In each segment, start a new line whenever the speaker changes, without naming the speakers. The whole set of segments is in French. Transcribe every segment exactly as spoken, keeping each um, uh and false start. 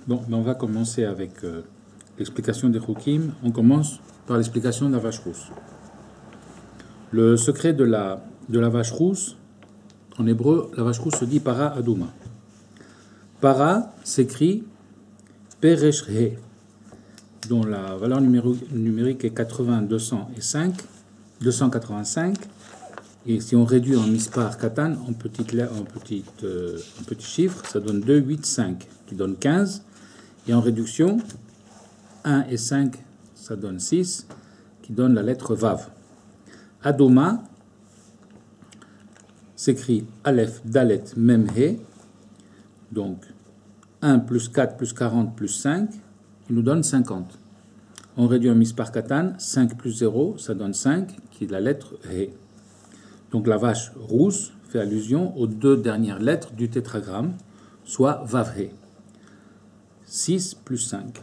Bon, ben on va commencer avec euh, l'explication des Chukim. On commence par l'explication de la vache rousse. Le secret de la, de la vache rousse, en hébreu, la vache rousse se dit para aduma. Para s'écrit peresh he, dont la valeur numérique, numérique est quatre-vingts deux cent cinq, deux cent quatre-vingt-cinq. Et si on réduit en mispar katan, en petite, en petite, euh, en petit chiffre, ça donne deux, huit, cinq, qui donne quinze. Et en réduction, un et cinq, ça donne six, qui donne la lettre Vav. Adoma s'écrit Aleph, Dalet, Mem, He. Donc, un plus quatre plus quarante plus cinq, qui nous donne cinquante. On réduit en mispar katan, cinq plus zéro, ça donne cinq, qui est la lettre He. Donc la vache rousse fait allusion aux deux dernières lettres du tétragramme, soit Vav, He. six plus cinq.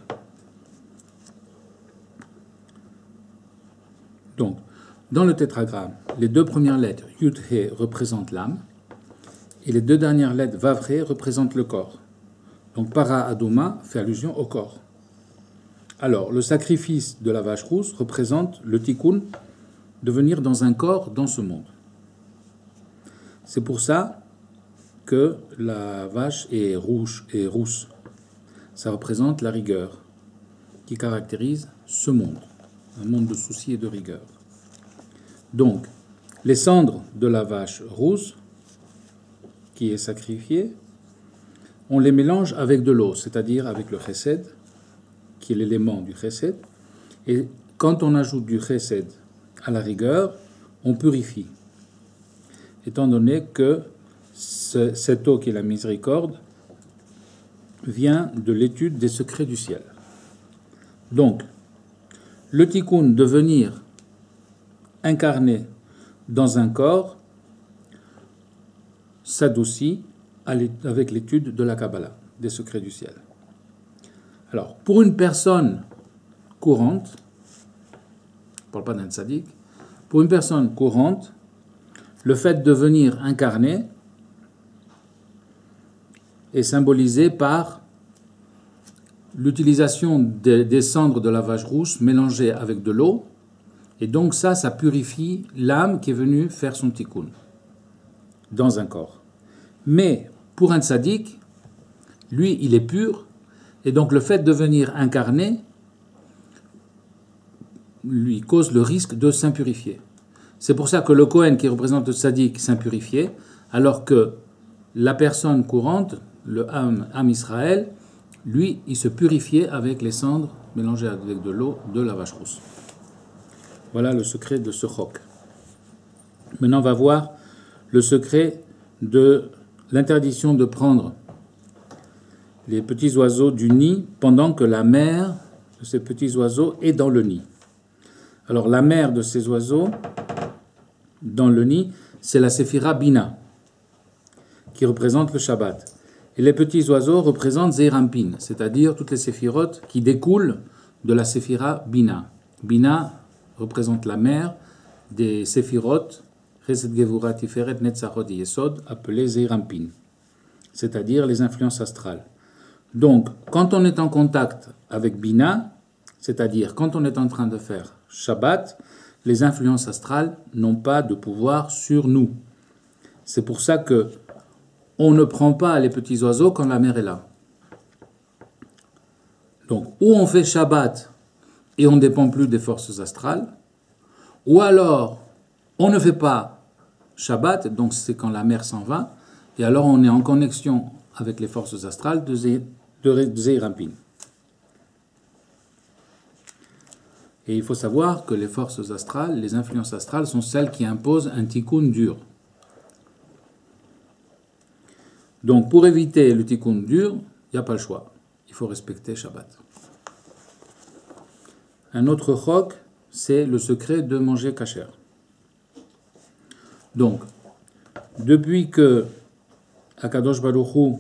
Donc, dans le tétragramme, les deux premières lettres, Yud, He, représentent l'âme, et les deux dernières lettres, Vav, He, représentent le corps. Donc, Para Adoma fait allusion au corps. Alors, le sacrifice de la vache rousse représente le tikkun de venir dans un corps dans ce monde. C'est pour ça que la vache est rouge et rousse. Ça représente la rigueur qui caractérise ce monde, un monde de soucis et de rigueur. Donc, les cendres de la vache rousse, qui est sacrifiée, on les mélange avec de l'eau, c'est-à-dire avec le chesed, qui est l'élément du chesed. Et quand on ajoute du chesed à la rigueur, on purifie. Étant donné que ce, cette eau qui est la miséricorde vient de l'étude des secrets du ciel. Donc, le tikkun de venir incarné dans un corps s'adoucit avec l'étude de la Kabbalah, des secrets du ciel. Alors, pour une personne courante, je ne parle pas d'un tzaddik, pour une personne courante, le fait de venir incarné est symbolisé par l'utilisation des, des cendres de la vache rousse mélangées avec de l'eau, et donc ça, ça purifie l'âme qui est venue faire son tikkun dans un corps. Mais pour un tzaddik, lui, il est pur, et donc le fait de venir incarné lui cause le risque de s'impurifier. C'est pour ça que le Kohen qui représente le tzaddik s'impurifiait, alors que la personne courante, le Ham, Ham Israël, lui, il se purifiait avec les cendres mélangées avec de l'eau de la vache rousse. Voilà le secret de ce chok. Maintenant, on va voir le secret de l'interdiction de prendre les petits oiseaux du nid pendant que la mère de ces petits oiseaux est dans le nid. Alors, la mère de ces oiseaux dans le nid, c'est la séphira Bina, qui représente le Shabbat. Et les petits oiseaux représentent Zeirampin, c'est-à-dire toutes les séphirotes qui découlent de la séphira Bina. Bina représente la mère des séphirotes, Chesed Gevura Tiferet Netzachot Yesod, appelées Zeirampin, c'est-à-dire les influences astrales. Donc, quand on est en contact avec Bina, c'est-à-dire quand on est en train de faire Shabbat, les influences astrales n'ont pas de pouvoir sur nous. C'est pour ça que on ne prend pas les petits oiseaux quand la mère est là. Donc, ou on fait Shabbat et on ne dépend plus des forces astrales, ou alors on ne fait pas Shabbat, donc c'est quand la mère s'en va, et alors on est en connexion avec les forces astrales de Zeirampin. Et il faut savoir que les forces astrales, les influences astrales, sont celles qui imposent un tikkun dur. Donc, pour éviter le tikkun dur, il n'y a pas le choix. Il faut respecter Shabbat. Un autre chok, c'est le secret de manger kasher. Donc, depuis que Akadosh Baruch Hu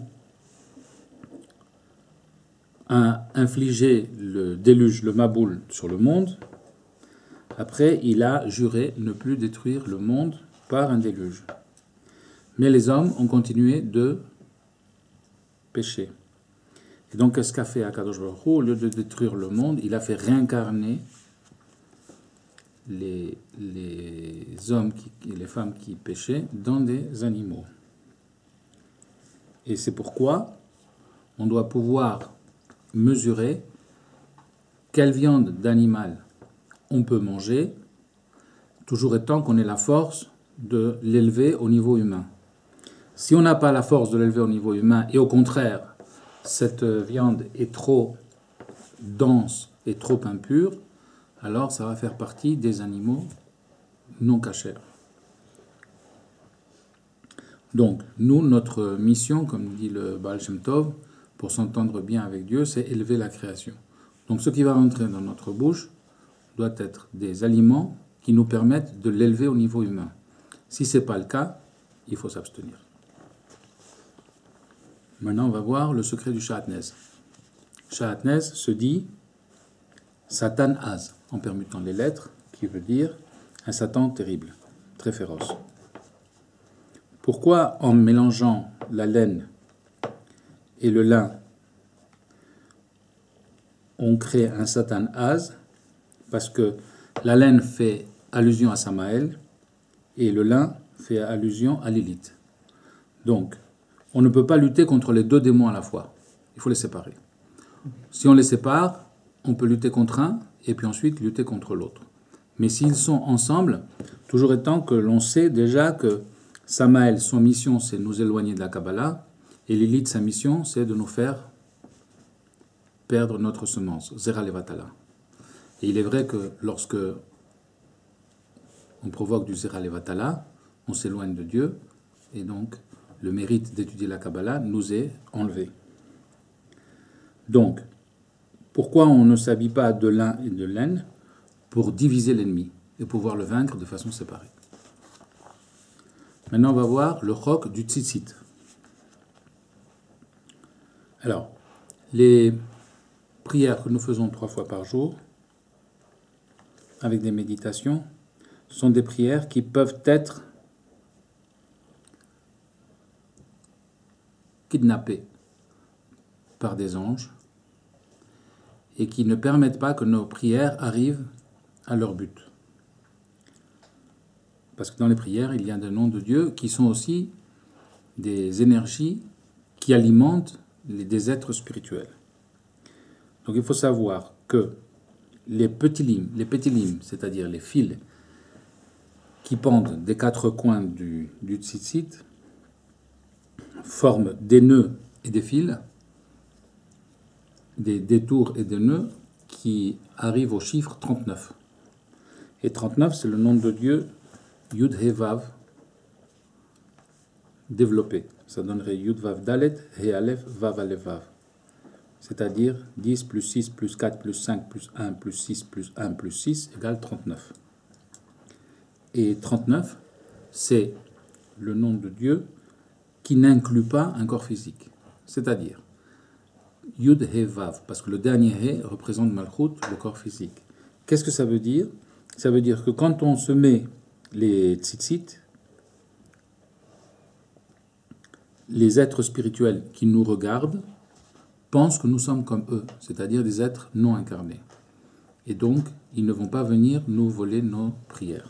a infligé le déluge, le Maboul, sur le monde, après, il a juré ne plus détruire le monde par un déluge. Mais les hommes ont continué de pécher. Et donc, qu'est-ce qu'a fait Akadosh Baruch Hu? Au lieu de détruire le monde, il a fait réincarner les, les hommes qui, et les femmes qui péchaient dans des animaux. Et c'est pourquoi on doit pouvoir mesurer quelle viande d'animal on peut manger, toujours étant qu'on ait la force de l'élever au niveau humain. Si on n'a pas la force de l'élever au niveau humain, et au contraire, cette viande est trop dense et trop impure, alors ça va faire partie des animaux non cachers. Donc, nous, notre mission, comme dit le Baal Shem Tov, pour s'entendre bien avec Dieu, c'est élever la création. Donc, ce qui va rentrer dans notre bouche doit être des aliments qui nous permettent de l'élever au niveau humain. Si ce n'est pas le cas, il faut s'abstenir. Maintenant, on va voir le secret du Shahatnez. Shahatnez se dit Satan Az, en permutant les lettres, qui veut dire un Satan terrible, très féroce. Pourquoi, en mélangeant la laine et le lin, on crée un Satan Az? Parce que la laine fait allusion à Samaël et le lin fait allusion à Lilith. Donc, on ne peut pas lutter contre les deux démons à la fois. Il faut les séparer. Si on les sépare, on peut lutter contre un et puis ensuite lutter contre l'autre. Mais s'ils sont ensemble, toujours étant que l'on sait déjà que Samaël, son mission, c'est de nous éloigner de la Kabbalah, et Lilith, sa mission, c'est de nous faire perdre notre semence, Zera Levatala. Et il est vrai que lorsque on provoque du Zera Levatala, on s'éloigne de Dieu, et donc le mérite d'étudier la Kabbalah nous est enlevé. Donc, pourquoi on ne s'habille pas de lin et de laine? Pour diviser l'ennemi et pouvoir le vaincre de façon séparée. Maintenant, on va voir le chok du tzitzit. Alors, les prières que nous faisons trois fois par jour, avec des méditations, sont des prières qui peuvent être kidnappées par des anges et qui ne permettent pas que nos prières arrivent à leur but. Parce que dans les prières, il y a des noms de Dieu qui sont aussi des énergies qui alimentent les, des êtres spirituels. Donc il faut savoir que les petits limes, les petits limes, c'est-à-dire les fils qui pendent des quatre coins du, du tzitzit, forment des nœuds et des fils, des détours et des nœuds qui arrivent au chiffre trente-neuf. Et trente-neuf, c'est le nom de Dieu Yud He Vav développé. Ça donnerait Yud Vav Dalet He Aleph Vav Aleph Vav. C'est-à-dire dix plus six plus quatre plus cinq plus un plus six plus un plus six égale trente-neuf. Et trente-neuf, c'est le nom de Dieu qui n'inclut pas un corps physique. C'est-à-dire Yud He Vav, parce que le dernier He représente Malchut, le corps physique. Qu'est-ce que ça veut dire? Ça veut dire que quand on se met les tzitzit, les êtres spirituels qui nous regardent pensent que nous sommes comme eux, c'est-à-dire des êtres non incarnés. Et donc, ils ne vont pas venir nous voler nos prières.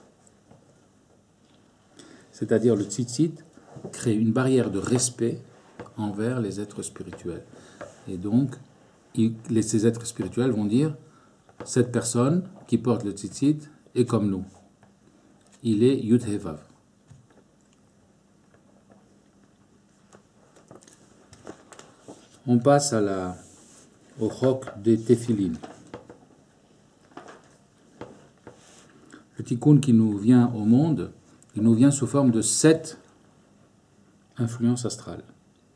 C'est-à-dire, le tzitzit crée une barrière de respect envers les êtres spirituels. Et donc, ils, les, ces êtres spirituels vont dire, cette personne qui porte le tzitzit est comme nous. Il est Yud He Vav. On passe à la, au chok des téphilines. Le tikkun qui nous vient au monde, il nous vient sous forme de sept influences astrales.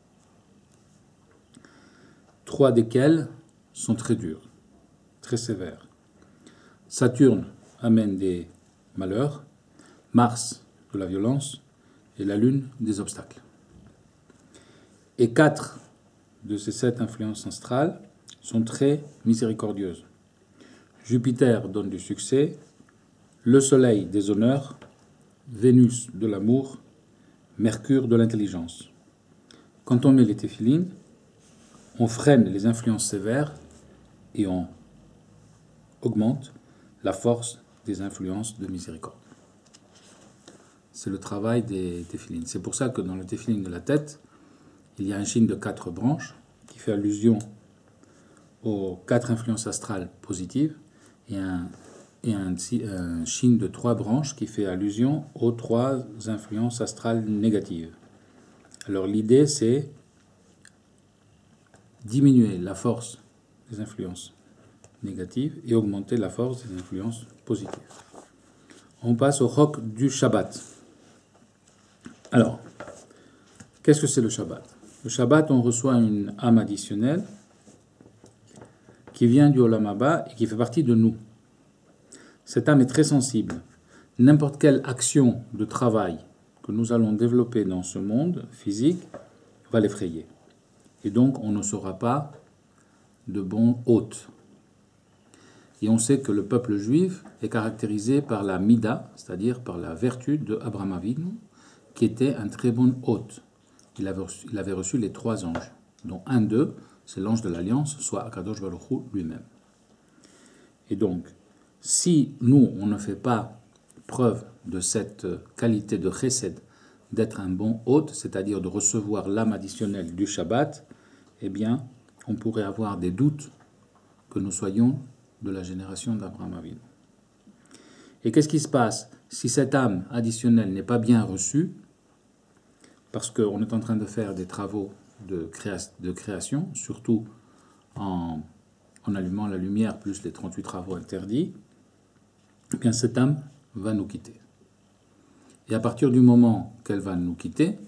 Trois desquelles sont très dures, très sévères. Saturne amène des malheurs, Mars de la violence et la Lune des obstacles. Et quatre de ces sept influences astrales sont très miséricordieuses. Jupiter donne du succès, le Soleil des honneurs, Vénus de l'amour, Mercure de l'intelligence. Quand on met les téphilines, on freine les influences sévères et on augmente la force des influences de miséricorde. C'est le travail des téphilines. C'est pour ça que dans le téphilin de la tête, il y a un chine de quatre branches qui fait allusion aux quatre influences astrales positives et un, et un, un chine de trois branches qui fait allusion aux trois influences astrales négatives. Alors l'idée, c'est diminuer la force des influences négatives et augmenter la force des influences positives. On passe au roc du Shabbat. Alors, qu'est-ce que c'est le Shabbat? Le Shabbat, on reçoit une âme additionnelle qui vient du Olam Haba et qui fait partie de nous. Cette âme est très sensible. N'importe quelle action de travail que nous allons développer dans ce monde physique va l'effrayer. Et donc, on ne sera pas de bons hôtes. Et on sait que le peuple juif est caractérisé par la mida, c'est-à-dire par la vertu de Abraham Avinu, qui était un très bon hôte. Il avait reçu, il avait reçu les trois anges, dont un d'eux, c'est l'ange de l'Alliance, soit Akadosh Baruch Hu lui-même. Et donc, si nous, on ne fait pas preuve de cette qualité de chesed, d'être un bon hôte, c'est-à-dire de recevoir l'âme additionnelle du Shabbat, eh bien, on pourrait avoir des doutes que nous soyons de la génération d'Abraham Avinu. Et qu'est-ce qui se passe si cette âme additionnelle n'est pas bien reçue, parce qu'on est en train de faire des travaux de, créa- de création, surtout en, en allumant la lumière plus les trente-huit travaux interdits, eh bien cette âme va nous quitter. Et à partir du moment qu'elle va nous quitter,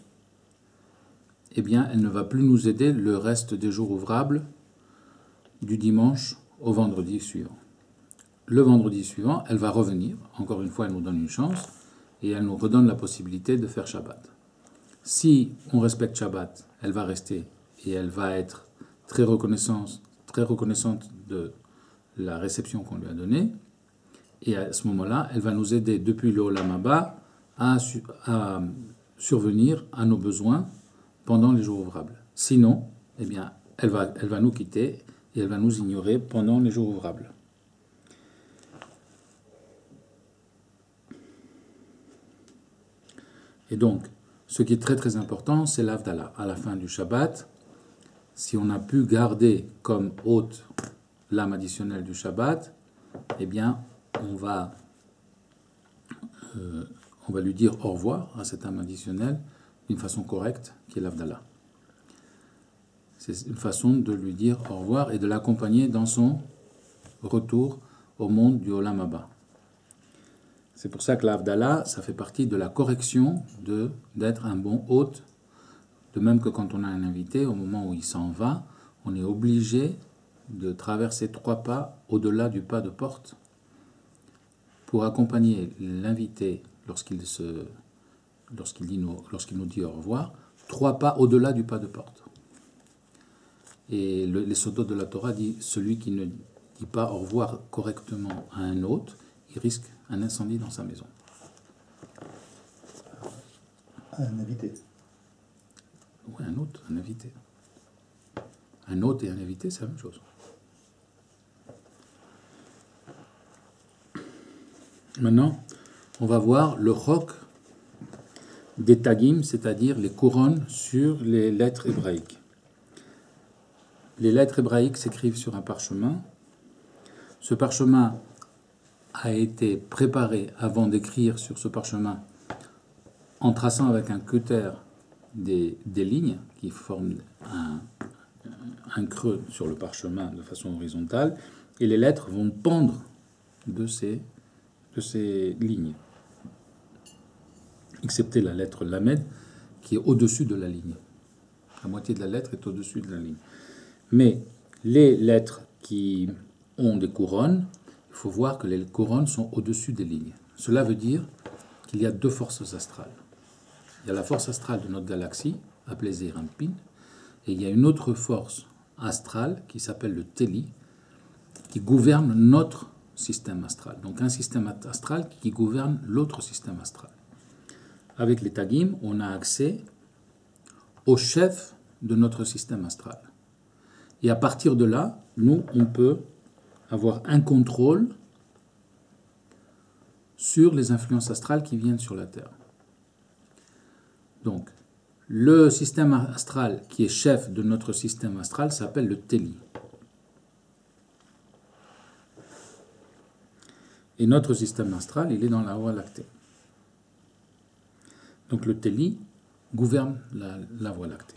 eh bien elle ne va plus nous aider le reste des jours ouvrables du dimanche au vendredi suivant. Le vendredi suivant, elle va revenir. Encore une fois, elle nous donne une chance et elle nous redonne la possibilité de faire Shabbat. Si on respecte Shabbat, elle va rester et elle va être très reconnaissante, très reconnaissante de la réception qu'on lui a donnée. Et à ce moment-là, elle va nous aider depuis le Olam Haba à, à survenir à nos besoins pendant les jours ouvrables. Sinon, eh bien, elle va, elle va nous quitter et elle va nous ignorer pendant les jours ouvrables. Et donc, ce qui est très très important, c'est l'Havdalah. À la fin du Shabbat, si on a pu garder comme hôte l'âme additionnelle du Shabbat, eh bien, on va, euh, on va lui dire au revoir à cette âme additionnelle d'une façon correcte, qui est l'Havdalah. C'est une façon de lui dire au revoir et de l'accompagner dans son retour au monde du Olam Haba. C'est pour ça que l'Havdalah, ça fait partie de la correction de, d'être un bon hôte. De même que quand on a un invité, au moment où il s'en va, on est obligé de traverser trois pas au-delà du pas de porte pour accompagner l'invité lorsqu'il, se, lorsqu'il, dit nous, lorsqu'il nous dit au revoir, trois pas au-delà du pas de porte. Et le, les sodotes de la Torah dit celui qui ne dit pas au revoir correctement à un hôte, il risque un incendie dans sa maison.
Un invité.
Oui, un hôte, un invité. Un hôte et un invité, c'est la même chose. Maintenant, on va voir le roc des tagim, c'est-à-dire les couronnes sur les lettres hébraïques. Les lettres hébraïques s'écrivent sur un parchemin. Ce parchemin a été préparé avant d'écrire sur ce parchemin en traçant avec un cutter des, des lignes qui forment un, un creux sur le parchemin de façon horizontale et les lettres vont pendre de ces, de ces lignes, excepté la lettre Lamed qui est au-dessus de la ligne. La moitié de la lettre est au-dessus de la ligne. Mais les lettres qui ont des couronnes, il faut voir que les couronnes sont au-dessus des lignes. Cela veut dire qu'il y a deux forces astrales. Il y a la force astrale de notre galaxie, appelée Zeirampin, et il y a une autre force astrale qui s'appelle le Teli, qui gouverne notre système astral. Donc un système astral qui gouverne l'autre système astral. Avec les Tagim, on a accès au chef de notre système astral. Et à partir de là, nous, on peut avoir un contrôle sur les influences astrales qui viennent sur la Terre. Donc, le système astral qui est chef de notre système astral s'appelle le Teli. Et notre système astral, il est dans la Voie lactée. Donc le Teli gouverne la, la Voie lactée.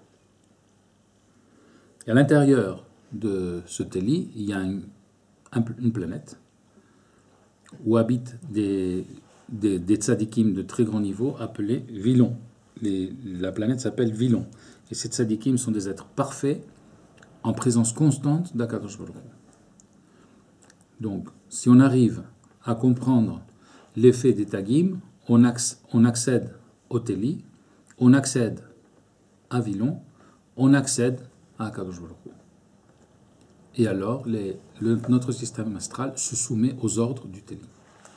Et à l'intérieur de ce Teli, il y a une, un, une planète où habitent des, des, des tzadikim de très grand niveau appelés Vilon. Les, la planète s'appelle Vilon. Et ces tzadikim sont des êtres parfaits en présence constante d'Akadosh Baruch Hu. Donc, si on arrive à comprendre l'effet des tagim, on, acc- on accède au Teli, on accède à Vilon, on accède à Akadosh Baruch Hu. Et alors, les, le, notre système astral se soumet aux ordres du Teli.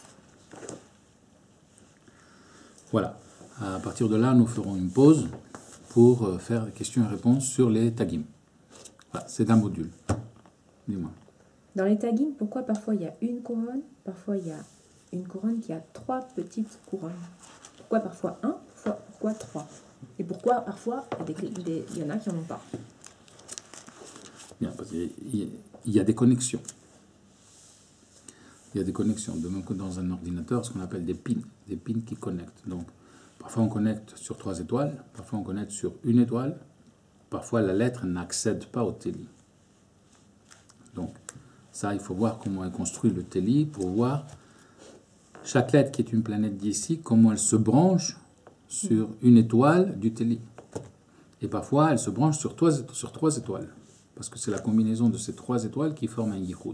Voilà. À partir de là, nous ferons une pause pour faire des questions et réponses sur les tagim. Voilà, c'est un module. Dis-moi.
Dans les tagim, pourquoi parfois il y a une couronne, parfois il y a une couronne qui a trois petites couronnes? Pourquoi parfois un, pourquoi, pourquoi trois? Et pourquoi parfois il y, a des, des, il y en a qui n'en ont pas?
Bien, parce qu'il y, il y a des connexions. Il y a des connexions, de même que dans un ordinateur, ce qu'on appelle des pins, des pins qui connectent. Donc, parfois on connecte sur trois étoiles, parfois on connecte sur une étoile, parfois la lettre n'accède pas au Teli. Donc, ça, il faut voir comment est construit le Teli pour voir chaque lettre qui est une planète d'ici, comment elle se branche sur une étoile du Teli. Et parfois, elle se branche sur trois, sur trois étoiles, parce que c'est la combinaison de ces trois étoiles qui forme un yichud.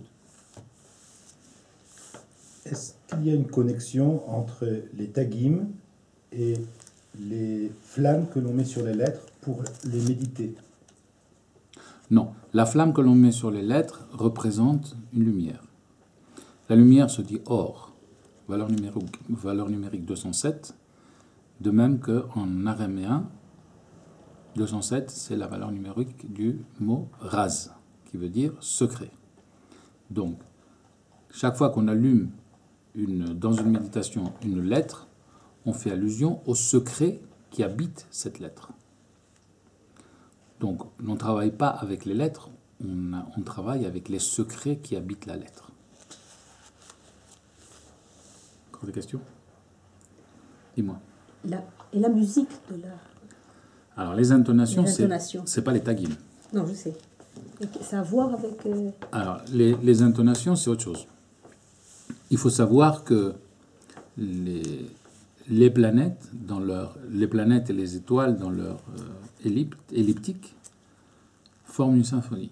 Est-ce qu'il y a une connexion entre les tagim et les flammes que l'on met sur les lettres pour les méditer?
Non, la flamme que l'on met sur les lettres représente une lumière. La lumière se dit or, valeur numérique, valeur numérique deux cent sept, de même qu'en araméen, deux cent sept, c'est la valeur numérique du mot raz, qui veut dire secret. Donc, chaque fois qu'on allume une, dans une méditation une lettre, on fait allusion au secret qui habite cette lettre. Donc, on ne travaille pas avec les lettres, on, a, on travaille avec les secrets qui habitent la lettre. Encore des questions? Dis-moi.
La, et la musique de la...
Alors, les intonations,
Les intonations.
c'est pas les tagim.
Non, je sais. Et ça a à voir avec... euh,
Alors, les, les intonations, c'est autre chose. Il faut savoir que les, les planètes, dans leur, les planètes et les étoiles dans leur euh, ellipte, elliptique forment une symphonie.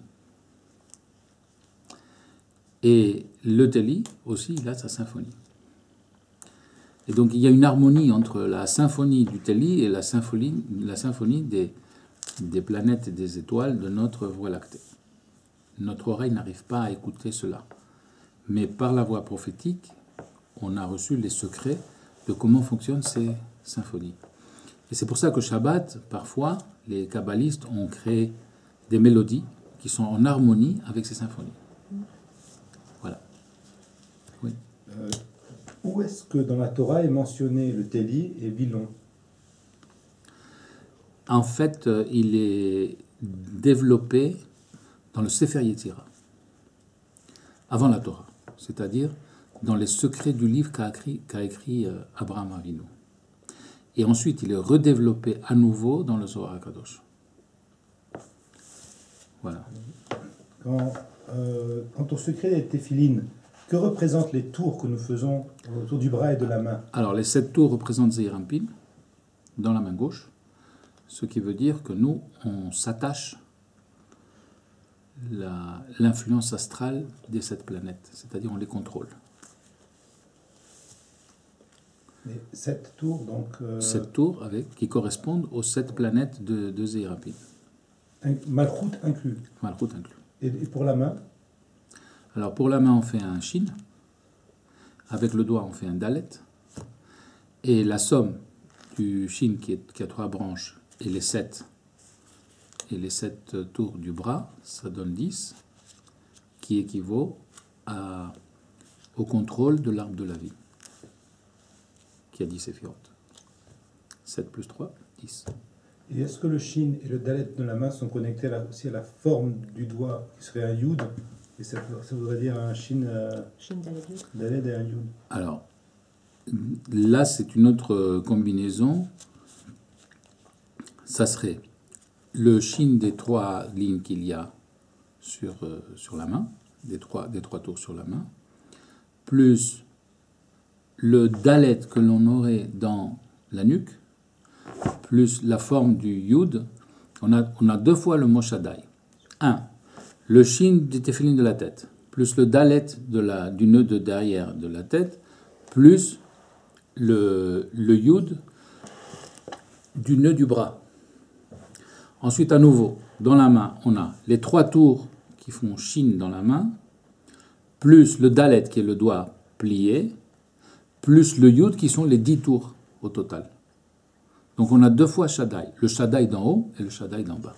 Et le Teli aussi, il a sa symphonie. Et donc il y a une harmonie entre la symphonie du Teli et la symphonie, la symphonie des, des planètes et des étoiles de notre Voie lactée. Notre oreille n'arrive pas à écouter cela. Mais par la voie prophétique, on a reçu les secrets de comment fonctionnent ces symphonies. Et c'est pour ça que Shabbat, parfois, les kabbalistes ont créé des mélodies qui sont en harmonie avec ces symphonies. Voilà. Oui.
Euh, où est-ce que dans la Torah est mentionné le Teli et Vilon?
En fait, euh, il est développé dans le Sefer Yetzira, avant la Torah, c'est-à-dire dans les secrets du livre qu'a écrit, qu'a écrit euh, Abraham Avinu. Et ensuite, il est redéveloppé à nouveau dans le Zohar HaKadosh. Voilà.
Quand, euh, quant au secret des téphilines, que représentent les tours que nous faisons autour du bras et de la main?
Alors, les sept tours représentent Zeir Anpin dans la main gauche, ce qui veut dire que nous, on s'attache la, l'influence astrale des sept planètes, c'est-à-dire on les contrôle.
Mais sept tours, donc... Euh,
Sept tours avec, qui correspondent aux sept planètes de, de Zeir Anpin.
un- Malchut inclus.
Malchut inclus.
Et, et pour la main?
Alors pour la main, on fait un shin. Avec le doigt, on fait un dalet. Et la somme du shin qui, est, qui a trois branches et les sept et les sept tours du bras, ça donne dix, qui équivaut à, au contrôle de l'arbre de la vie, qui a dix séphirotes. sept plus trois, dix.
Et est-ce que le shin et le dalet de la main sont connectés là, aussi à la forme du doigt, qui serait un yud, et ça, ça voudrait dire un shin, euh,
Shin Dalet Yud.
dalet et un yud.
Alors, là, c'est une autre combinaison. Ça serait le shin des trois lignes qu'il y a sur, euh, sur la main, des trois, des trois tours sur la main, plus le dalet que l'on aurait dans la nuque, plus la forme du yud. On a, on a deux fois le mot shaddai. Un, le shin du téphilin de la tête, plus le dalet de la, du nœud de derrière de la tête, plus le, le yud du nœud du bras. Ensuite, à nouveau, dans la main, on a les trois tours qui font shin dans la main, plus le dalet qui est le doigt plié, plus le yud qui sont les dix tours au total. Donc on a deux fois shaddai, le shaddai d'en haut et le shaddai d'en bas.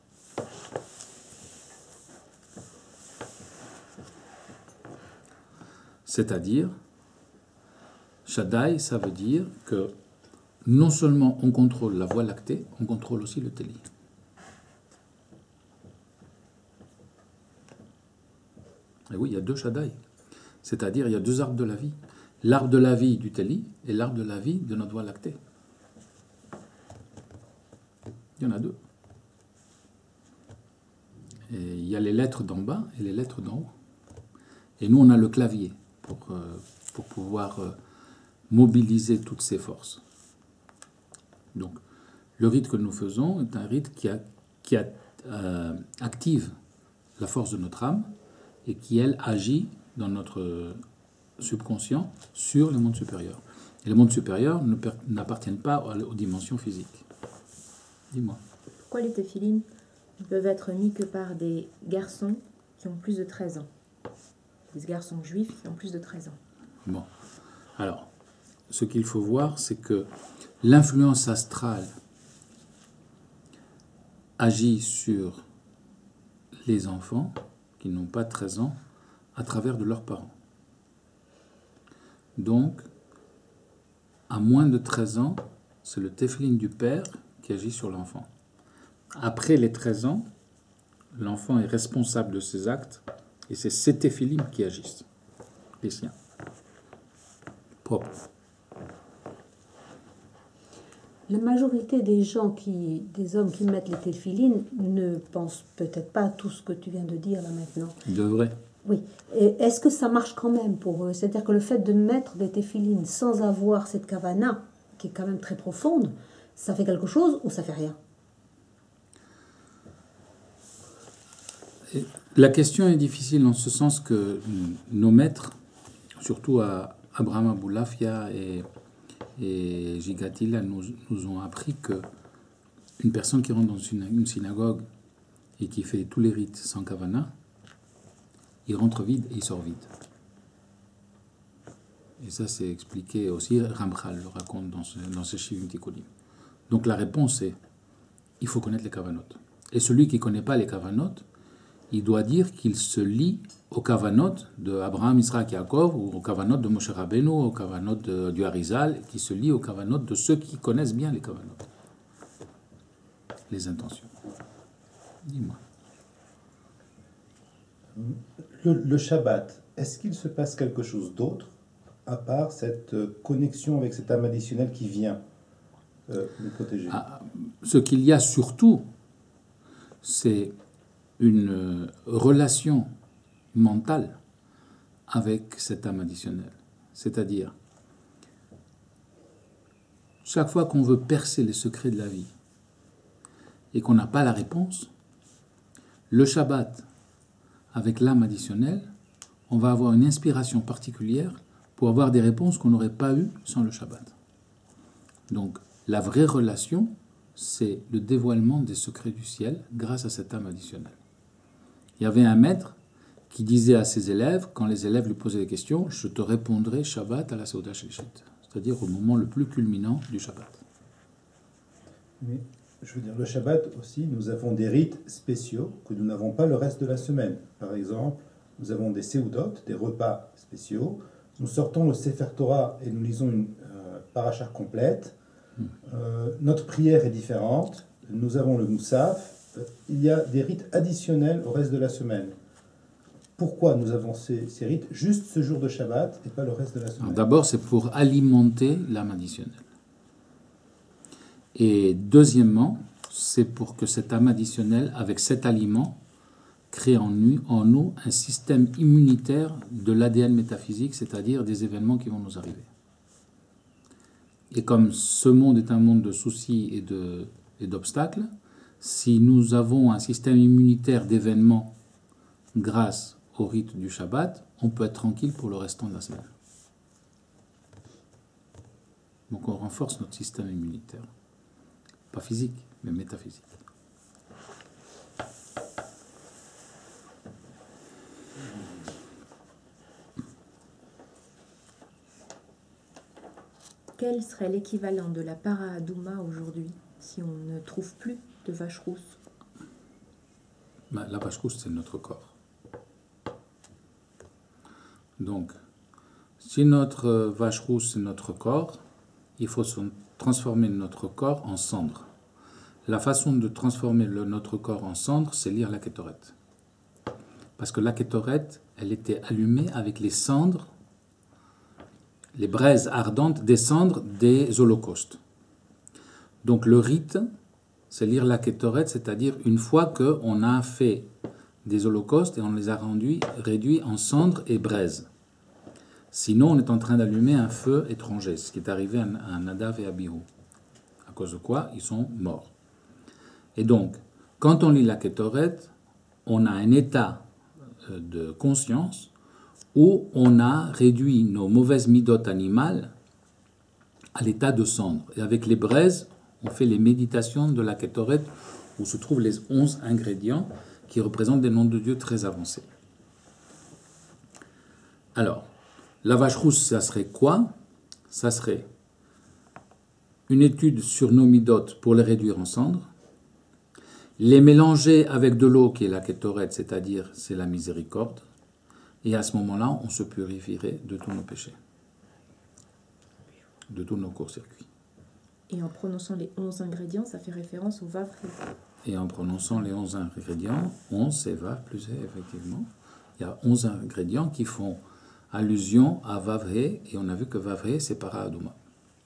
C'est-à-dire, shaddai, ça veut dire que non seulement on contrôle la voie lactée, on contrôle aussi le téli. Et oui, il y a deux shaddai. C'est-à-dire, il y a deux arbres de la vie. L'arbre de la vie du téli et l'arbre de la vie de notre voie lactée. Il y en a deux. Et il y a les lettres d'en bas et les lettres d'en haut. Et nous, on a le clavier pour, euh, pour pouvoir euh, mobiliser toutes ces forces. Donc, le rite que nous faisons est un rite qui, a, qui a, euh, active la force de notre âme et qui, elle, agit dans notre subconscient sur les mondes supérieurs. Et les mondes supérieurs ne per- n'appartiennent pas aux dimensions physiques. Dis-moi.
Pourquoi les téphilines ne peuvent être mis que par des garçons qui ont plus de treize ans? Des garçons juifs qui ont plus de treize ans.
Bon. Alors, ce qu'il faut voir, c'est que l'influence astrale agit sur les enfants qui n'ont pas treize ans à travers de leurs parents. Donc, à moins de treize ans, c'est le téphilin du père qui agit sur l'enfant. Après les treize ans, l'enfant est responsable de ses actes et c'est ces téphilin qui agissent, les siens. Propres.
La majorité des gens, qui, des hommes qui mettent les téphilines ne pensent peut-être pas à tout ce que tu viens de dire là maintenant.
Ils devraient.
Oui. Et est-ce que ça marche quand même pour eux? C'est-à-dire que le fait de mettre des téphilines sans avoir cette kavana, qui est quand même très profonde, ça fait quelque chose ou ça fait rien?
Et la question est difficile en ce sens que nos maîtres, surtout à Abraham Aboulafia et, et Gigatila, nous, nous ont appris que une personne qui rentre dans une, une synagogue et qui fait tous les rites sans kavana, il rentre vide et il sort vide. Et ça, c'est expliqué aussi, Ramchal le raconte dans, ce, dans ses Shivim Tikkunim. Donc la réponse est, il faut connaître les kavanot. Et celui qui ne connaît pas les kavanot, il doit dire qu'il se lie aux kavanot de Abraham, Israël, Yaakov, ou aux kavanot de Moshe Rabbeinu, aux kavanot de, du Harizal, qui se lie aux kavanot de ceux qui connaissent bien les kavanot. Les intentions. Dis-moi.
Le, le Shabbat, est-ce qu'il se passe quelque chose d'autre à part cette connexion avec cet âme additionnelle qui vient euh, nous protéger?
Ah, ce qu'il y a surtout, c'est une relation mentale avec cette âme additionnelle. C'est-à-dire, chaque fois qu'on veut percer les secrets de la vie et qu'on n'a pas la réponse, le Shabbat, avec l'âme additionnelle, on va avoir une inspiration particulière pour avoir des réponses qu'on n'aurait pas eues sans le Shabbat. Donc, la vraie relation, c'est le dévoilement des secrets du ciel grâce à cette âme additionnelle. Il y avait un maître qui disait à ses élèves, quand les élèves lui posaient des questions, « Je te répondrai Shabbat à la Seuda Shlishit », c'est-à-dire au moment le plus culminant du Shabbat.
Mais je veux dire, le Shabbat aussi, nous avons des rites spéciaux que nous n'avons pas le reste de la semaine. Par exemple, nous avons des seudot, des repas spéciaux. Nous sortons le Sefer Torah et nous lisons une euh, paracha complète. Euh, notre prière est différente. Nous avons le Moussaf. Euh, il y a des rites additionnels au reste de la semaine. Pourquoi nous avons ces, ces rites juste ce jour de Shabbat et pas le reste de la semaine?
D'abord, c'est pour alimenter l'âme additionnelle. Et deuxièmement, c'est pour que cette âme additionnelle, avec cet aliment, crée en nous, en nous un système immunitaire de l'A D N métaphysique, c'est-à-dire des événements qui vont nous arriver. Et comme ce monde est un monde de soucis et, de, et d'obstacles, si nous avons un système immunitaire d'événements grâce au rite du Shabbat, on peut être tranquille pour le restant de la semaine. Donc on renforce notre système immunitaire. Pas physique, mais métaphysique.
Quel serait l'équivalent de la para adouma aujourd'hui si on ne trouve plus de vache rousse?
Ben, la vache rousse, c'est notre corps. Donc, si notre vache rousse, c'est notre corps, il faut transformer notre corps en cendre. La façon de transformer le, notre corps en cendre, c'est lire la Kétoret. Parce que la Kétoret, elle était allumée avec les cendres, les braises ardentes des cendres des holocaustes. Donc le rite, c'est lire la Kétoret, c'est-à-dire une fois qu'on a fait des holocaustes et on les a rendus, réduits en cendres et braises. Sinon, on est en train d'allumer un feu étranger, ce qui est arrivé à Nadav et Abihu. À cause de quoi ils sont morts. Et donc, quand on lit la Kétoret, on a un état de conscience où on a réduit nos mauvaises midotes animales à l'état de cendre. Et avec les braises, on fait les méditations de la Kétoret où se trouvent les onze ingrédients qui représentent des noms de Dieu très avancés. Alors, la vache rousse, ça serait quoi? Ça serait une étude sur nos midotes pour les réduire en cendres, les mélanger avec de l'eau qui est la Kétoret, c'est-à-dire c'est la miséricorde, et à ce moment-là, on se purifierait de tous nos péchés, de tous nos courts-circuits.
Et en prononçant les onze ingrédients, ça fait référence au Vav Ré.
Et en prononçant les onze ingrédients, onze c'est Vav plus Ré, effectivement. Il y a onze ingrédients qui font allusion à Vav Ré, et on a vu que Vav Ré, c'est para adouma.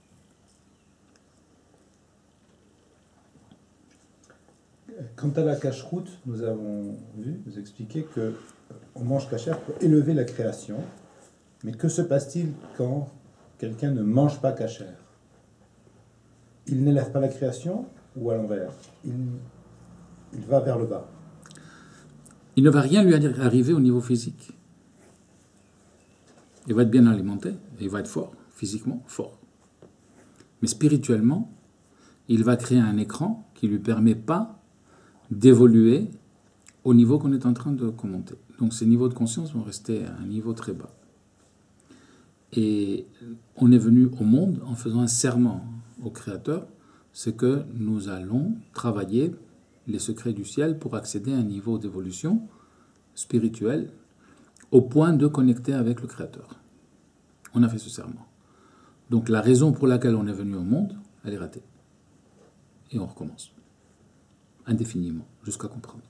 Quant à la cacheroute, nous avons vu, vous expliquer que on mange cachère pour élever la création. Mais que se passe-t-il quand quelqu'un ne mange pas cachère? Il n'élève pas la création ou à l'envers? il, il va vers le bas.
Il ne va rien lui arriver au niveau physique. Il va être bien alimenté, et il va être fort, physiquement fort. Mais spirituellement, il va créer un écran qui ne lui permet pas d'évoluer au niveau qu'on est en train de commenter. Donc ces niveaux de conscience vont rester à un niveau très bas. Et on est venu au monde en faisant un serment au Créateur, c'est que nous allons travailler les secrets du ciel pour accéder à un niveau d'évolution spirituelle au point de connecter avec le Créateur. On a fait ce serment. Donc la raison pour laquelle on est venu au monde, elle est ratée. Et on recommence. Indéfiniment, jusqu'à comprendre.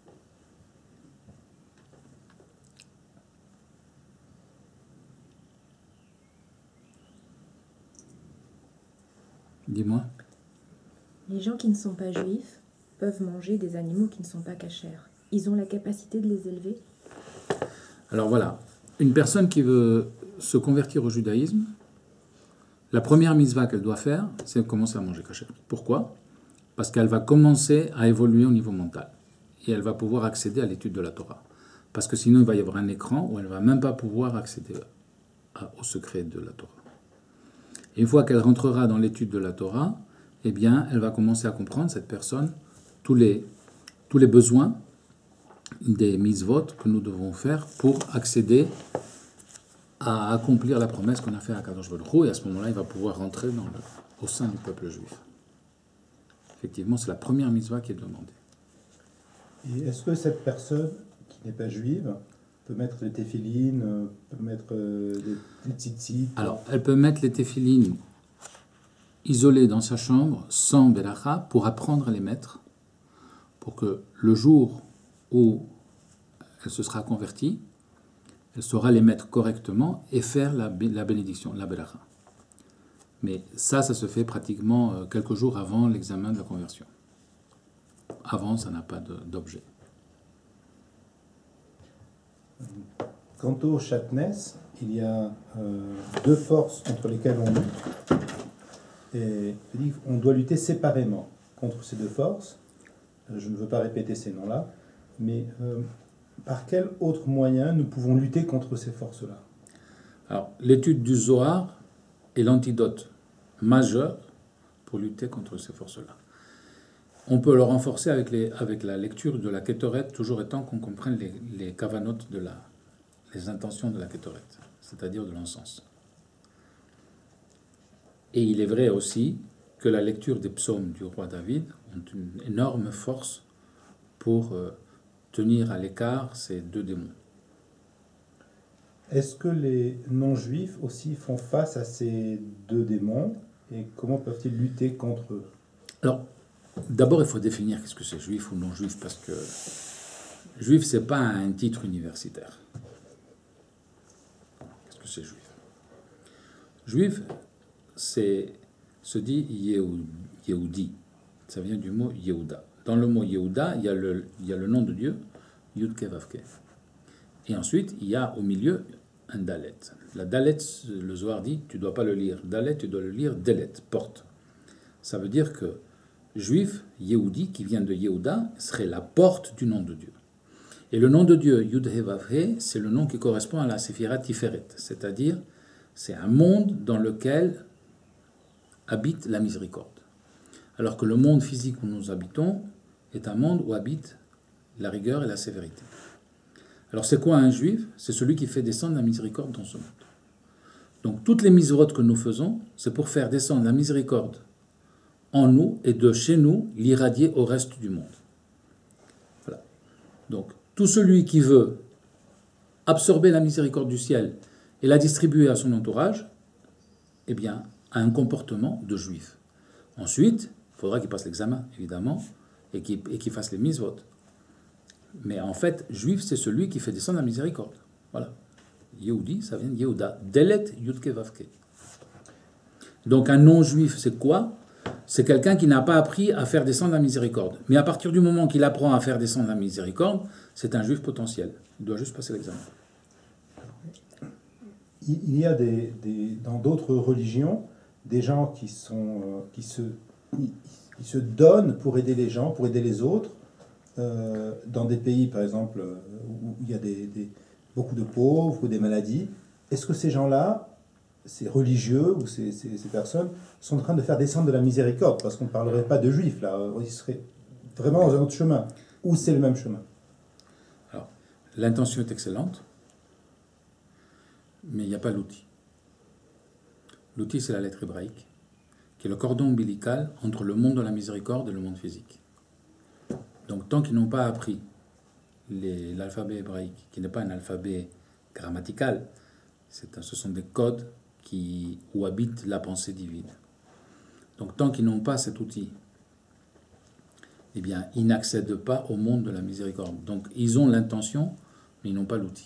Dis-moi.
Les gens qui ne sont pas juifs peuvent manger des animaux qui ne sont pas cachères. Ils ont la capacité de les élever?
Alors voilà, une personne qui veut se convertir au judaïsme, la première mitzvah qu'elle doit faire, c'est commencer à manger kasher. Pourquoi? Parce qu'elle va commencer à évoluer au niveau mental. Et elle va pouvoir accéder à l'étude de la Torah. Parce que sinon, il va y avoir un écran où elle ne va même pas pouvoir accéder à, au secret de la Torah. Et une fois qu'elle rentrera dans l'étude de la Torah, eh bien, elle va commencer à comprendre, cette personne, tous les, tous les besoins des mitzvot que nous devons faire pour accéder à accomplir la promesse qu'on a faite à Kadosh Baruch Hu, et à ce moment-là, il va pouvoir rentrer dans le, au sein du peuple juif. effectivement, c'est la première mitzvah qui est demandée.
Et est-ce que cette personne qui n'est pas juive peut mettre les téphilines, euh, peut mettre euh, des, des tzitzit?
Alors, elle peut mettre les téphilines isolées dans sa chambre, sans belacha, pour apprendre à les mettre, pour que le jour où elle se sera convertie, elle saura les mettre correctement et faire la, la bénédiction, la belacha. Mais ça, ça se fait pratiquement euh, quelques jours avant l'examen de la conversion. Avant, ça n'a pas de- d'objet.
Quant au chatness, il y a euh, deux forces contre lesquelles on lutte. Et il dit qu'on doit lutter séparément contre ces deux forces. Euh, Je ne veux pas répéter ces noms-là, mais euh, par quel autre moyen nous pouvons lutter contre ces forces-là?
Alors, l'étude du Zohar est l'antidote majeur pour lutter contre ces forces-là. On peut le renforcer avec, les, avec la lecture de la Kétoret, toujours étant qu'on comprenne les, les kavanotes de la, les intentions de la Kétoret, c'est-à-dire de l'encens. Et il est vrai aussi que la lecture des psaumes du roi David ont une énorme force pour euh, tenir à l'écart ces deux démons.
Est-ce que les non-juifs aussi font face à ces deux démons et comment peuvent-ils lutter contre eux?
Alors, d'abord, il faut définir qu'est-ce que c'est juif ou non-juif, parce que juif, c'est pas un titre universitaire. Qu'est-ce que c'est juif? Juif, c'est se dit Yehou- Yehudi. Ça vient du mot Yehuda. Dans le mot Yehuda, il y a le, il y a le nom de Dieu, Yud Ke Vav Ke. Et ensuite, il y a au milieu un Dalet. La Dalet, le Zohar dit, tu ne dois pas le lire Dalet, tu dois le lire Delet, porte. Ça veut dire que juif, Yehudi, qui vient de Yehuda, serait la porte du nom de Dieu. Et le nom de Dieu, Yud He Vav He, c'est le nom qui correspond à la Séphira Tiferet, c'est-à-dire c'est un monde dans lequel habite la miséricorde. Alors que le monde physique où nous habitons est un monde où habite la rigueur et la sévérité. Alors c'est quoi un juif? C'est celui qui fait descendre la miséricorde dans ce monde. Donc toutes les miséricorde que nous faisons, c'est pour faire descendre la miséricorde en nous et de chez nous l'irradier au reste du monde. Voilà. Donc tout celui qui veut absorber la miséricorde du ciel et la distribuer à son entourage, eh bien, a un comportement de juif. Ensuite, il faudra qu'il passe l'examen, évidemment, et qu'il, et qu'il fasse les mitzvot. Mais en fait, juif, c'est celui qui fait descendre la miséricorde. Voilà. Yehudi, ça vient de Yehuda. Delet Yudke Vavke. Donc un non-juif, c'est quoi? C'est quelqu'un qui n'a pas appris à faire descendre la miséricorde. Mais à partir du moment qu'il apprend à faire descendre la miséricorde, c'est un juif potentiel. Il doit juste passer l'examen.
Il y a des, des- dans d'autres religions des gens qui, sont, euh, qui, se, qui se donnent pour aider les gens, pour aider les autres. Euh, dans des pays, par exemple, euh, où il y a des, des- beaucoup de pauvres ou des maladies, est-ce que ces gens-là, ces religieux ou ces, ces- ces personnes, sont en train de faire descendre de la miséricorde? Parce qu'on ne parlerait pas de juifs, là. Ils seraient vraiment dans un autre chemin. Ou c'est le même chemin?
Alors, l'intention est excellente, mais il n'y a pas l'outil. L'outil, c'est la lettre hébraïque, qui est le cordon ombilical entre le monde de la miséricorde et le monde physique. Donc, tant qu'ils n'ont pas appris les- l'alphabet hébraïque, qui n'est pas un alphabet grammatical, c'est un- ce sont des codes qui, où habite la pensée divine. Donc, tant qu'ils n'ont pas cet outil, eh bien, ils n'accèdent pas au monde de la miséricorde. Donc, ils ont l'intention, mais ils n'ont pas l'outil.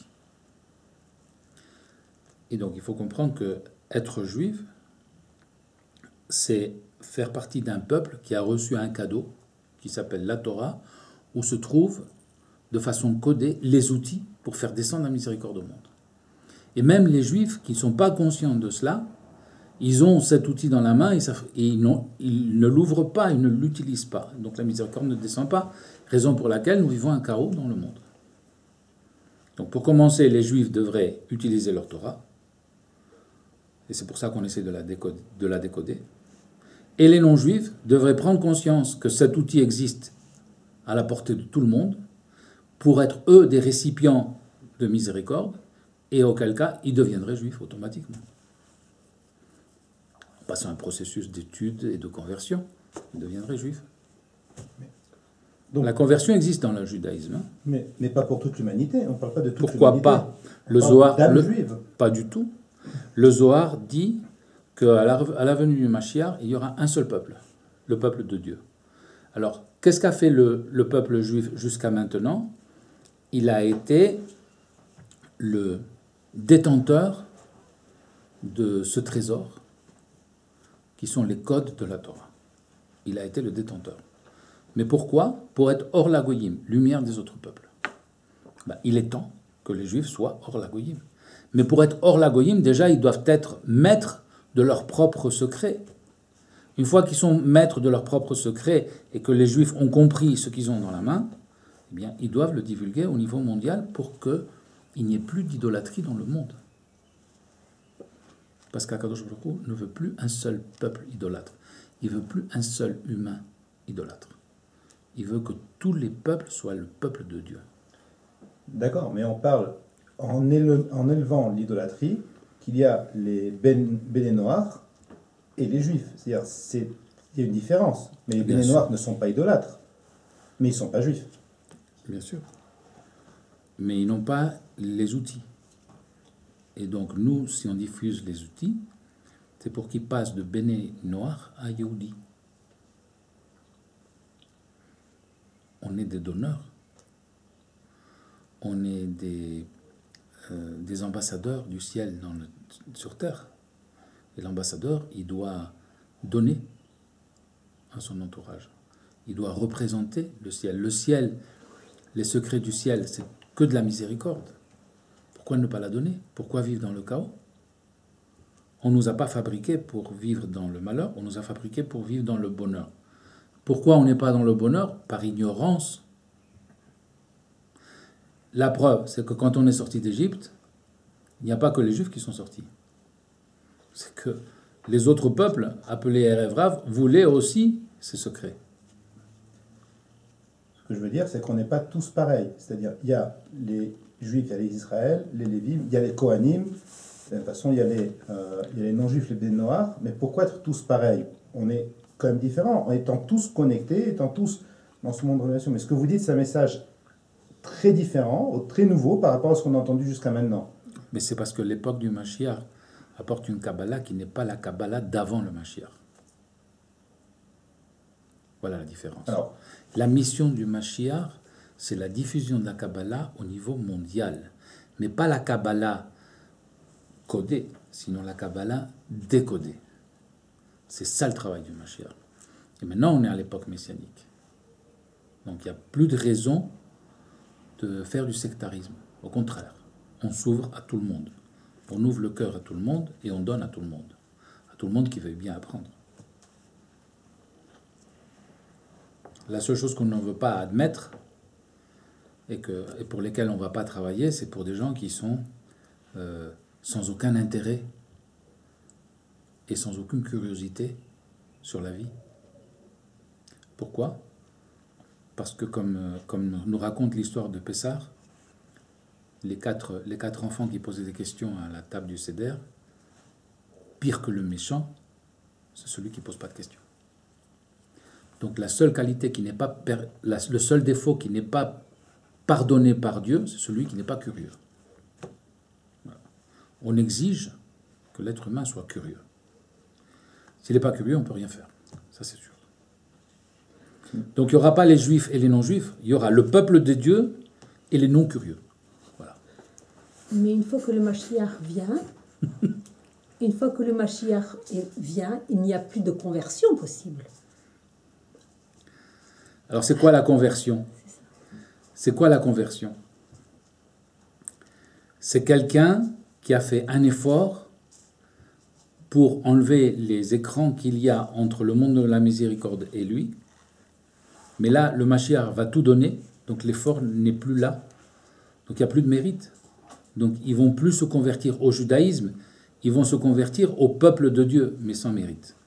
Et donc, il faut comprendre que être juif, c'est faire partie d'un peuple qui a reçu un cadeau qui s'appelle la Torah, où se trouvent de façon codée les outils pour faire descendre la miséricorde au monde. Et même les juifs qui ne sont pas conscients de cela, ils ont cet outil dans la main et, ça, et ils, n'ont- ils ne l'ouvrent pas, ils ne l'utilisent pas. Donc la miséricorde ne descend pas, raison pour laquelle nous vivons un chaos dans le monde. Donc pour commencer, les juifs devraient utiliser leur Torah, et c'est pour ça qu'on essaie de la décoder. De la décoder. Et les non-juifs devraient prendre conscience que cet outil existe à la portée de tout le monde, pour être eux des récipients de miséricorde, et auquel cas ils deviendraient juifs automatiquement. En passant un processus d'étude et de conversion, ils deviendraient juifs.
Donc,
La conversion existe dans le judaïsme. Hein.
mais, mais pas pour toute l'humanité. On ne parle pas de toute
Pourquoi
l'humanité.
pas? Le
On parle
Zohar,
d'âme
le-
juive.
pas du tout. Le Zohar dit qu'à la, à la venue du Mashiach, il y aura un seul peuple, le peuple de Dieu. Alors, qu'est-ce qu'a fait le, le peuple juif jusqu'à maintenant? Il a été le détenteur de ce trésor, qui sont les codes de la Torah. Il a été le détenteur. Mais pourquoi? Pour être hors la goyim, lumière des autres peuples. Ben, il est temps que les Juifs soient hors la goyim. Mais pour être hors la goyim, déjà, ils doivent être maîtres de leurs propres secrets. Une fois qu'ils sont maîtres de leurs propres secrets et que les Juifs ont compris ce qu'ils ont dans la main, eh bien, ils doivent le divulguer au niveau mondial pour qu'il n'y ait plus d'idolâtrie dans le monde. Parce qu'Akadosh Baruch Hu ne veut plus un seul peuple idolâtre. Il ne veut plus un seul humain idolâtre. Il veut que tous les peuples soient le peuple de Dieu.
D'accord, mais on parle en, éle- en élevant l'idolâtrie qu'il y a les ben, béné noirs et les juifs. C'est-à-dire c'est il y a une différence. Mais les
Bien
béné
sûr.
noirs ne sont pas idolâtres, mais ils ne sont pas juifs.
Bien sûr. Mais ils n'ont pas les outils. Et donc nous, si on diffuse les outils, c'est pour qu'ils passent de béné noir à Yehudi. On est des donneurs. On est des, euh, des ambassadeurs du ciel dans le- sur terre. Et l'ambassadeur, il doit donner à son entourage. Il doit représenter le ciel. Le ciel, les secrets du ciel, c'est que de la miséricorde. Pourquoi ne pas la donner? Pourquoi vivre dans le chaos? On ne nous a pas fabriqués pour vivre dans le malheur, on nous a fabriqués pour vivre dans le bonheur. Pourquoi on n'est pas dans le bonheur? Par ignorance. La preuve, c'est que quand on est sorti d'Égypte, il n'y a pas que les Juifs qui sont sortis. C'est que les autres peuples, appelés Erev Rav, voulaient aussi ces secrets.
Ce que je veux dire, c'est qu'on n'est pas tous pareils. C'est-à-dire, il y a les juifs, il y a les Israël, les Lévim, il y a les Kohanim. De la même façon, il y a les, euh, il y a les non-juifs, les béné noirs. Mais pourquoi être tous pareils? On est quand même différents, en étant tous connectés, étant tous dans ce monde de relation. Mais ce que vous dites, c'est un message très différent, très nouveau par rapport à ce qu'on a entendu jusqu'à maintenant.
Mais c'est parce que l'époque du Mashiach apporte une Kabbalah qui n'est pas la Kabbalah d'avant le Mashiach. Voilà la différence.
Alors,
La mission du Mashiach, c'est la diffusion de la Kabbalah au niveau mondial. Mais pas la Kabbalah codée, sinon la Kabbalah décodée. C'est ça le travail du Mashiach. Et maintenant, on est à l'époque messianique. Donc il n'y a plus de raison de faire du sectarisme. Au contraire, on s'ouvre à tout le monde. On ouvre le cœur à tout le monde et on donne à tout le monde. À tout le monde qui veuille bien apprendre. La seule chose qu'on ne veut pas admettre et, que, et pour lesquelles on ne va pas travailler, c'est pour des gens qui sont euh, sans aucun intérêt et sans aucune curiosité sur la vie. Pourquoi? Parce que comme, euh, comme nous raconte l'histoire de Pessar, les quatre, les quatre enfants qui posaient des questions à la table du Seder, pire que le méchant, c'est celui qui ne pose pas de questions. Donc la seule qualité qui n'est pas, per, la, le seul défaut qui n'est pas pardonné par Dieu, c'est celui qui n'est pas curieux. Voilà. On exige que l'être humain soit curieux. S'il n'est pas curieux, on ne peut rien faire. Ça, c'est sûr. Donc il n'y aura pas les juifs et les non-juifs, il y aura le peuple de Dieu et les non-curieux. Voilà.
Mais une fois que le Mashiach vient, une fois que le Mashiach vient, il n'y a plus de conversion possible.
Alors c'est quoi la conversion? C'est quoi la conversion? C'est quelqu'un qui a fait un effort pour enlever les écrans qu'il y a entre le monde de la miséricorde et lui. Mais là, le Mashiach va tout donner, donc l'effort n'est plus là. Donc il n'y a plus de mérite. Donc ils vont plus se convertir au judaïsme, ils vont se convertir au peuple de Dieu, mais sans mérite.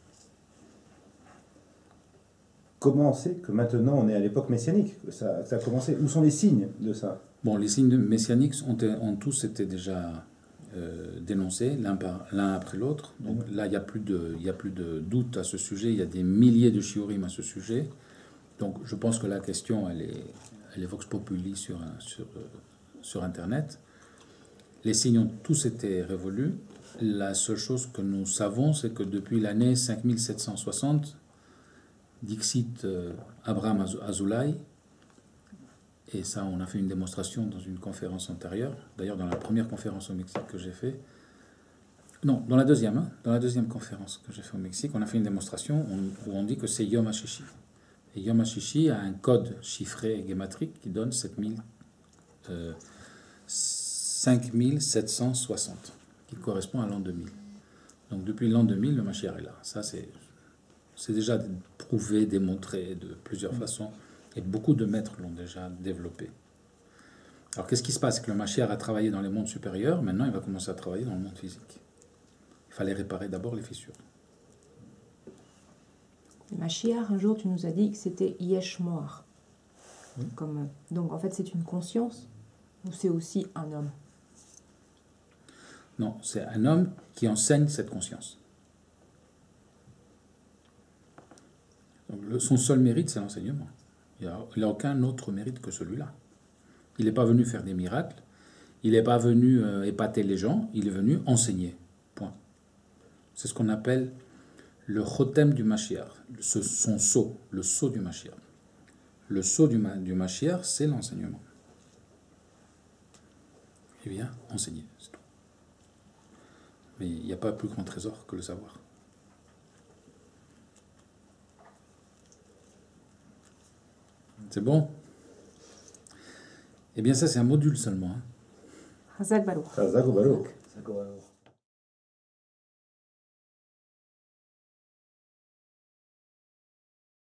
comment on sait que maintenant on est à l'époque messianique, que ça, ça a commencé? Où sont les signes de ça?
Bon, les signes messianiques ont, ont tous été déjà euh, dénoncés, l'un, par, l'un après l'autre. Donc là, il n'y a plus de, il y a plus de doute à ce sujet. Il y a des milliers de shiurim à ce sujet. Donc je pense que la question, elle est, elle est vox populi sur, sur, sur Internet. Les signes ont tous été révolus. La seule chose que nous savons, c'est que depuis l'année cinq mille sept cent soixante, Dixit euh, Abraham Az- Azoulay, et ça on a fait une démonstration dans une conférence antérieure, d'ailleurs dans la première conférence au Mexique que j'ai fait, non, dans la deuxième, hein, dans la deuxième conférence que j'ai fait au Mexique, on a fait une démonstration où on dit que c'est Yom HaShishi. Et Yom HaShishi a un code chiffré et gématrique qui donne sept mille, euh, cinq mille sept cent soixante, qui correspond à l'an deux mille. Donc depuis l'an deux mille, le Mashiach est là. Ça, c'est, c'est déjà prouvé, démontré de plusieurs façons, et beaucoup de maîtres l'ont déjà développé. Alors qu'est-ce qui se passe? C'est que le Mashiach a travaillé dans les mondes supérieurs, maintenant il va commencer à travailler dans le monde physique. Il fallait réparer d'abord les fissures.
Mashiach, un jour tu nous as dit que c'était Yesh Moar.
Oui.
Comme, donc en fait c'est une conscience ou c'est aussi un homme?
Non, c'est un homme qui enseigne cette conscience. Donc, le, son seul mérite, c'est l'enseignement. Il n'a aucun autre mérite que celui-là. Il n'est pas venu faire des miracles, il n'est pas venu euh, épater les gens, il est venu enseigner. Point. C'est ce qu'on appelle le chotem du Mashiach, ce, son sceau, le sceau du Mashiach. Le sceau du, du Mashiach, c'est l'enseignement. Il vient enseigner, c'est tout. Mais il n'y a pas plus grand trésor que le savoir. C'est bon? Eh bien ça c'est un module seulement. Hein.
Hazak Baruch.
Chazak ou Baruch.
Ça correspond.